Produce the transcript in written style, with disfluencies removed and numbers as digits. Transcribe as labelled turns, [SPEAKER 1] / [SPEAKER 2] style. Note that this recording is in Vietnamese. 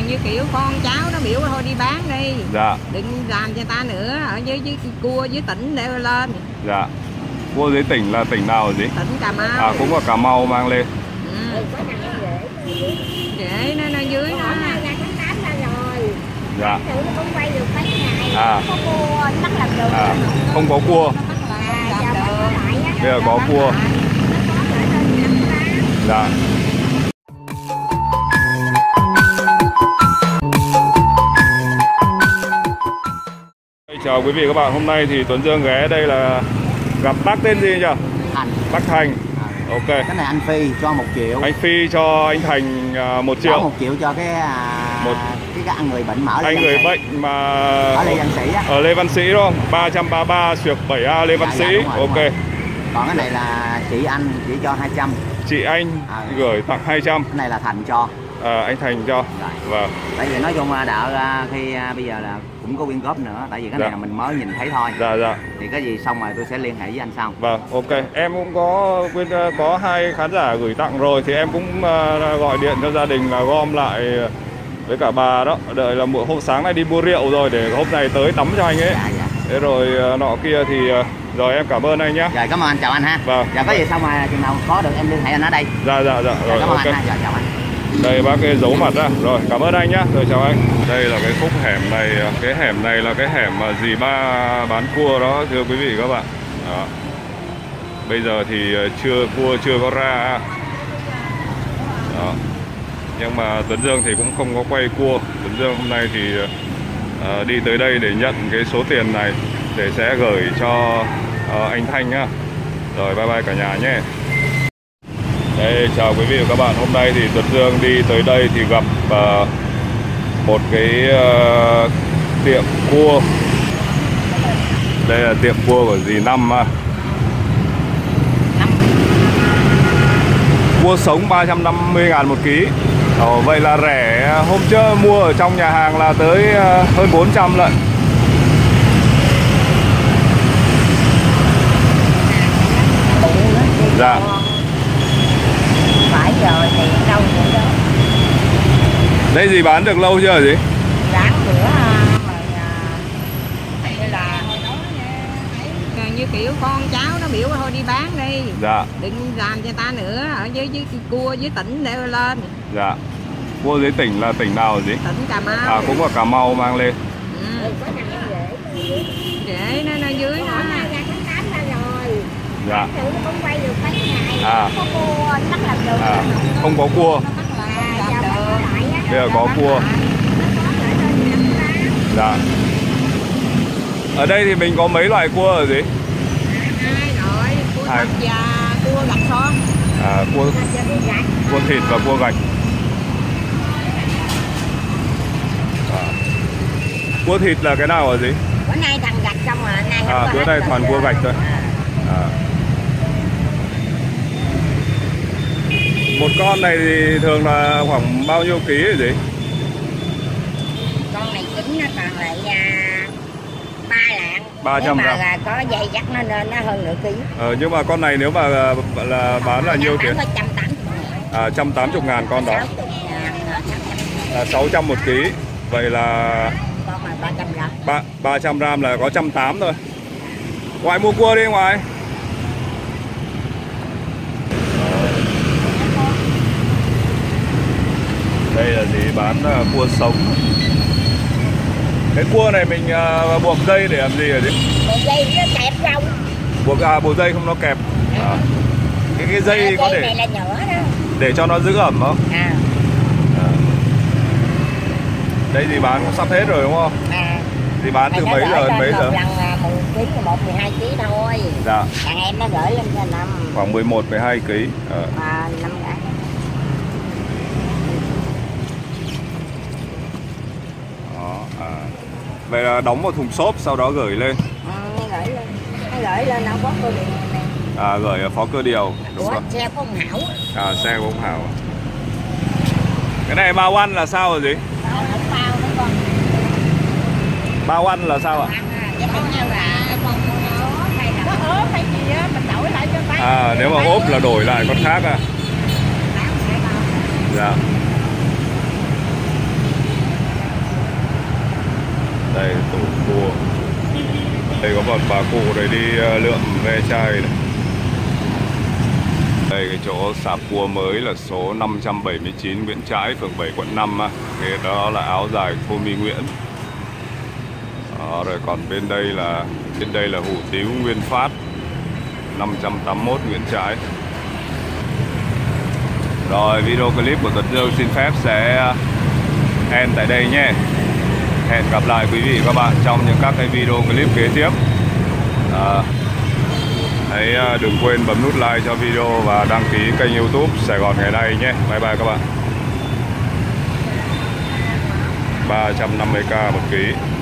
[SPEAKER 1] như kiểu con cháu nó biểu thôi đi bán đi.
[SPEAKER 2] Dạ.
[SPEAKER 1] Đừng làm cho ta nữa, ở dưới cua dưới tỉnh để lên.
[SPEAKER 2] Dạ. Cua dưới tỉnh là tỉnh nào gì?
[SPEAKER 1] Tỉnh Cà Mau.
[SPEAKER 2] À, cũng có Cà Mau mang lên.
[SPEAKER 1] Rễ nó dưới đó.
[SPEAKER 2] Dạ.
[SPEAKER 3] À.
[SPEAKER 2] À, không có cua. Bây giờ có cua. Dạ. Chào quý vị các bạn, hôm nay thì Tuấn Dương ghé đây là gặp bác tên gì nhỉ?
[SPEAKER 3] Thành.
[SPEAKER 2] Bác Thành. Ok.
[SPEAKER 3] Cái này anh Phi cho 1 triệu.
[SPEAKER 2] Anh Phi cho anh Thành 1 triệu.
[SPEAKER 3] 1 triệu cho cái anh người bệnh mở.
[SPEAKER 2] Anh người bệnh mà
[SPEAKER 3] ở Lê Văn Sĩ á.
[SPEAKER 2] Ở Lê Văn Sĩ đúng không? 333/7A Lê Văn Sĩ.
[SPEAKER 3] Đúng rồi,
[SPEAKER 2] ok.
[SPEAKER 3] đúng rồi. Còn cái này là chị anh chỉ cho 200.
[SPEAKER 2] Chị anh gửi tặng 200.
[SPEAKER 3] Cái này là Thành cho.
[SPEAKER 2] Anh Thành cho. Vâng.
[SPEAKER 3] Tại vì nói chung đỡ khi bây giờ là cũng có quyên góp nữa, tại vì cái này là mình mới nhìn thấy thôi.
[SPEAKER 2] Dạ.
[SPEAKER 3] Thì cái gì xong rồi tôi sẽ liên hệ với anh sau.
[SPEAKER 2] Vâng, ok. Em cũng có 2 khán giả gửi tặng rồi thì em cũng gọi điện cho gia đình là gom lại với cả bà đó, đợi là hôm sáng nay đi mua rượu rồi để hôm này tới tắm cho anh ấy.
[SPEAKER 3] Dạ.
[SPEAKER 2] Thế rồi nọ kia thì rồi em cảm ơn anh nhé.
[SPEAKER 3] Rồi, cảm ơn anh, chào anh ha.
[SPEAKER 2] Vâng.
[SPEAKER 3] Dạ, có gì xong rồi chừng nào có được em liên hệ anh ở đây.
[SPEAKER 2] Dạ. Rồi,
[SPEAKER 3] cảm ơn
[SPEAKER 2] ok.
[SPEAKER 3] anh ha. Dạ, chào anh.
[SPEAKER 2] Đây bác cái giấu mặt ra. Rồi, cảm ơn anh nhé. Rồi chào anh. Đây là cái khúc hẻm này, cái hẻm này là cái hẻm mà dì ba bán cua đó thưa quý vị các bạn. Đó. Bây giờ thì cua chưa có ra. Đó. Nhưng mà Tuấn Dương thì cũng không có quay cua. Tuấn Dương hôm nay thì đi tới đây để nhận cái số tiền này để sẽ gửi cho anh Thanh nhá. Rồi bye bye cả nhà nhé. Đây, chào quý vị và các bạn. Hôm nay thì Tuấn Dương đi tới đây thì gặp một cái tiệm cua. Đây là tiệm cua của dì Năm. Cua sống 350.000 một ký. Vậy là rẻ. Hôm trước mua ở trong nhà hàng là tới hơn 400 lận. Dạ.
[SPEAKER 1] Phải giờ thì đâu nữa đó.
[SPEAKER 2] Đây gì bán được lâu chưa gì?
[SPEAKER 1] Bán bữa là như kiểu con cháu nó biểu thôi đi bán đi.
[SPEAKER 2] Dạ.
[SPEAKER 1] Đừng làm cho ta nữa, ở dưới cua dưới tỉnh để lên.
[SPEAKER 2] Dạ. Cua dưới tỉnh là tỉnh nào gì?
[SPEAKER 1] Tỉnh Cà Mau.
[SPEAKER 2] À, cũng có Cà Mau mang lên.
[SPEAKER 1] Rễ nó dưới đó.
[SPEAKER 2] Dạ. À. Không có cua. Bây giờ có cua. Dạ. Ở đây thì mình có mấy loại cua ở gì?
[SPEAKER 1] 2 loại, cua thịt và cua gạch son.
[SPEAKER 2] À, cua thịt và cua gạch. Cua thịt là cái nào ở gì?
[SPEAKER 1] Bữa nay thằng gạch xong rồi, nay
[SPEAKER 2] bữa nay toàn cua gạch thôi. Một con này thì thường là khoảng bao nhiêu ký rồi gì?
[SPEAKER 1] Con này trứng nó còn lại 3 lạng.
[SPEAKER 2] 300 gram.
[SPEAKER 1] Mà có dây dắt nó lên nó hơn nửa ký.
[SPEAKER 2] Nhưng mà con này nếu mà là bán là nhiêu tiền? 180.000 con đó. 600 một ký. Vậy là
[SPEAKER 1] con này 300 gram.
[SPEAKER 2] 300 gram là có 180 thôi. Ngoại mua cua đi ngoài. Đây là gì bán cua sống. Cái cua này mình buộc dây để làm gì hả chị?
[SPEAKER 1] Buộc dây nó kẹp rau.
[SPEAKER 2] Buộc dây không nó kẹp. Cái dây có
[SPEAKER 1] dây
[SPEAKER 2] để
[SPEAKER 1] này là nhỏ đó.
[SPEAKER 2] Để cho nó giữ ẩm không? Đây thì bán cũng sắp hết rồi đúng không? Thì bán từ mấy giờ đến mấy giờ?
[SPEAKER 1] Lần 10 kg, 1-12 kg thôi.
[SPEAKER 2] Dạ.
[SPEAKER 1] Thằng em nó gửi lên cho 5.
[SPEAKER 2] Khoảng 11-12 kg.
[SPEAKER 1] 5 ngàn.
[SPEAKER 2] Vậy là đóng vào thùng xốp sau đó gửi lên.
[SPEAKER 1] Nó gửi lên nó có cơ điều này.
[SPEAKER 2] Gửi ở phó cơ điều. Đúng rồi.
[SPEAKER 1] Xe của ông Hảo.
[SPEAKER 2] Xe của ông Hảo. Cái này bao ăn là sao rồi gì?
[SPEAKER 1] Không bao nữa con.
[SPEAKER 2] Bao ăn là sao ạ?
[SPEAKER 1] Nó ốp hay gì á, mình đổi lại cho bác.
[SPEAKER 2] Nếu mà ốp là đổi lại con khác à? Dạ. Đây tủ cua. Đây có một bà cụ để đi lượm ve chai này. Đây cái chỗ sạp cua mới là số 579 Nguyễn Trãi, phường 7, quận 5 á. Cái đó là áo dài Cô My Nguyễn. Đó, rồi còn bên đây là hủ tiếu Nguyên Phát 581 Nguyễn Trãi. Rồi video clip của Tuấn Dương xin phép sẽ end tại đây nhé. Hẹn gặp lại quý vị và các bạn trong những các cái video clip kế tiếp. Hãy đừng quên bấm nút like cho video và đăng ký kênh YouTube Sài Gòn Ngày Nay nhé. Bye bye các bạn. 350k một ký.